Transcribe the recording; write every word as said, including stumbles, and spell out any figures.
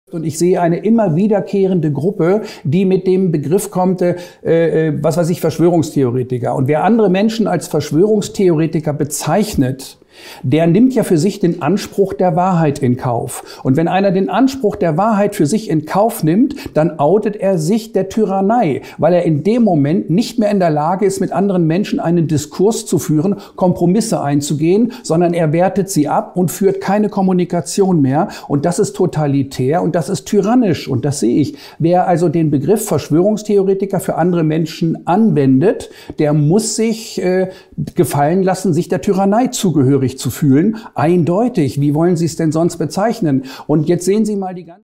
Und ich sehe eine immer wiederkehrende Gruppe, die mit dem Begriff kommt, äh, was weiß ich, Verschwörungstheoretiker. Und wer andere Menschen als Verschwörungstheoretiker bezeichnet, der nimmt ja für sich den Anspruch der Wahrheit in Kauf. Und wenn einer den Anspruch der Wahrheit für sich in Kauf nimmt, dann outet er sich der Tyrannei, weil er in dem Moment nicht mehr in der Lage ist, mit anderen Menschen einen Diskurs zu führen, Kompromisse einzugehen, sondern er wertet sie ab und führt keine Kommunikation mehr. Und das ist totalitär und das ist tyrannisch. Und das sehe ich. Wer also den Begriff Verschwörungstheoretiker für andere Menschen anwendet, der muss sich äh, gefallen lassen, sich der Tyrannei zugehörig zu fühlen. Eindeutig. Wie wollen Sie es denn sonst bezeichnen? Und jetzt sehen Sie mal die ganze